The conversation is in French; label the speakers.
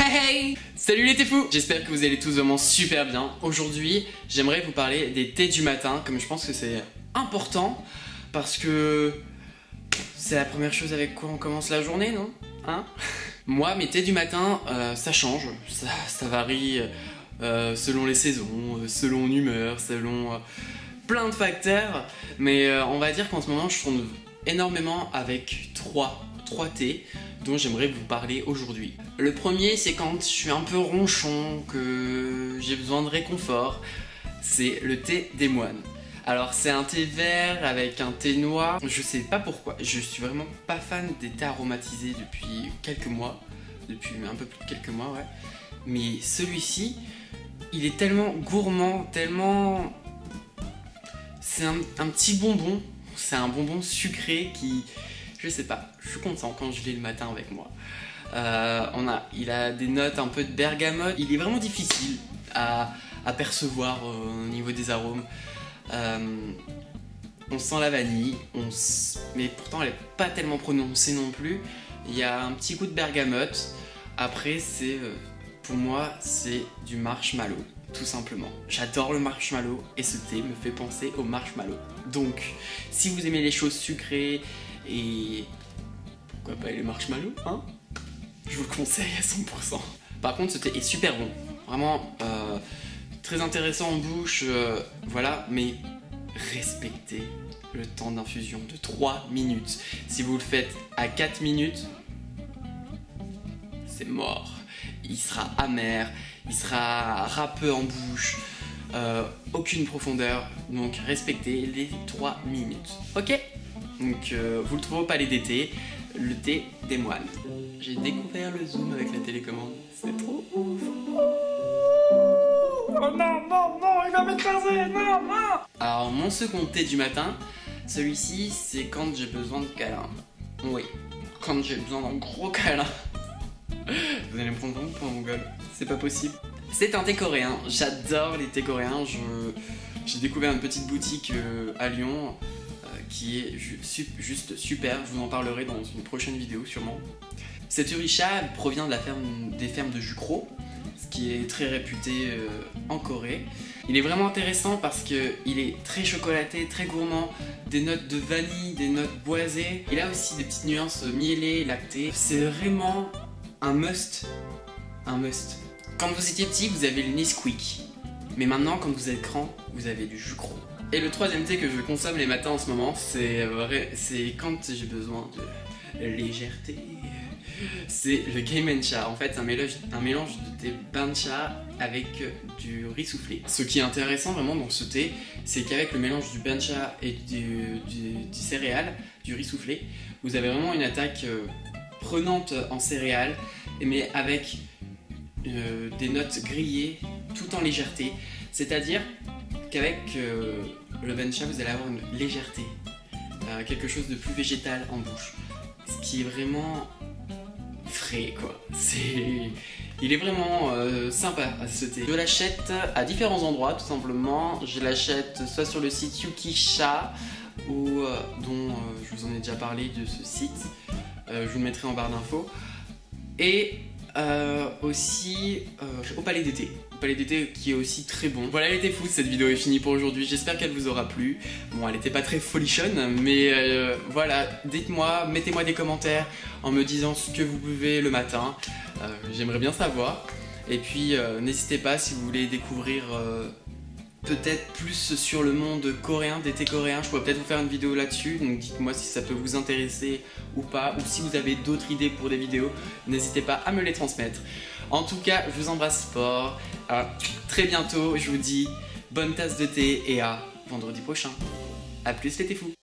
Speaker 1: Hey! Salut les thés fous! J'espère que vous allez tous vraiment super bien. Aujourd'hui, j'aimerais vous parler des thés du matin, comme je pense que c'est important, parce que c'est la première chose avec quoi on commence la journée, non? Hein? Moi, mes thés du matin, ça change, ça varie selon les saisons, selon l'humeur, selon plein de facteurs, mais on va dire qu'en ce moment, je tourne énormément avec trois thés dont j'aimerais vous parler aujourd'hui. Le premier, c'est quand je suis un peu ronchon, que j'ai besoin de réconfort, c'est le thé des moines. Alors c'est un thé vert avec un thé noir, je sais pas pourquoi, je suis vraiment pas fan des thés aromatisés depuis quelques mois, depuis un peu plus de quelques mois, ouais. Mais celui-ci, il est tellement gourmand, tellement... C'est un petit bonbon, c'est un bonbon sucré qui... Je sais pas, je suis content quand je l'ai le matin avec moi. Il a des notes un peu de bergamote. Il est vraiment difficile à percevoir au niveau des arômes. On sent la vanille, mais pourtant elle n'est pas tellement prononcée non plus. Il y a un petit goût de bergamote. Après, pour moi, c'est du marshmallow, tout simplement. J'adore le marshmallow et ce thé me fait penser au marshmallow. Donc, si vous aimez les choses sucrées, et pourquoi pas les marshmallows, hein? Je vous le conseille à 100%. Par contre, ce thé est super bon. Vraiment très intéressant en bouche, voilà, mais respectez le temps d'infusion de 3 minutes. Si vous le faites à 4 minutes, c'est mort. Il sera amer, il sera râpeux en bouche, aucune profondeur, donc respectez les 3 minutes, ok? Donc vous le trouvez au Palais d'été, le thé des moines. J'ai découvert le zoom avec la télécommande, c'est trop ouf. Oh non, il va m'écraser, non. Alors mon second thé du matin, celui-ci c'est quand j'ai besoin de câlin. Oui, quand j'ai besoin d'un gros câlin. Vous allez me prendre pour un mongol, c'est pas possible. C'est un thé coréen, j'adore les thés coréens, j'ai découvert une petite boutique à Lyon, qui est juste super, je vous en parlerai dans une prochaine vidéo sûrement. Cette uricha provient de des fermes de Jukro, ce qui est très réputé en Corée. Il est vraiment intéressant parce qu'il est très chocolaté, très gourmand, des notes de vanille, des notes boisées. Il a aussi des petites nuances mielées, lactées. C'est vraiment un must. Un must. Quand vous étiez petit, vous avez le Nesquik. Mais maintenant, quand vous êtes grand, vous avez du Jukro. Et le troisième thé que je consomme les matins en ce moment, c'est quand j'ai besoin de légèreté. C'est le Gaimencha. En fait, c'est un mélange de thé bancha avec du riz soufflé. Ce qui est intéressant vraiment dans ce thé, c'est qu'avec le mélange du bancha et du céréal, du riz soufflé, vous avez vraiment une attaque prenante en céréales, mais avec des notes grillées tout en légèreté. C'est-à-dire qu'avec le bancha, vous allez avoir une légèreté, quelque chose de plus végétal en bouche, ce qui est vraiment frais, quoi. Il est vraiment sympa à ce thé. Je l'achète à différents endroits, tout simplement. Je l'achète soit sur le site Yukisha, dont je vous en ai déjà parlé de ce site. Je vous le mettrai en barre d'infos. Et aussi au Palais d'été. Palais d'été qui est aussi très bon. Voilà les thés fous, cette vidéo est finie pour aujourd'hui, j'espère qu'elle vous aura plu. Bon, elle était pas très folichonne, mais voilà, dites-moi, mettez-moi des commentaires en me disant ce que vous buvez le matin, j'aimerais bien savoir. Et puis n'hésitez pas si vous voulez découvrir peut-être plus sur le monde coréen, des thés coréens, je pourrais peut-être vous faire une vidéo là-dessus, donc dites-moi si ça peut vous intéresser ou pas, ou si vous avez d'autres idées pour des vidéos, n'hésitez pas à me les transmettre. En tout cas, je vous embrasse fort, à très bientôt, je vous dis bonne tasse de thé et à vendredi prochain. A plus les thés fous.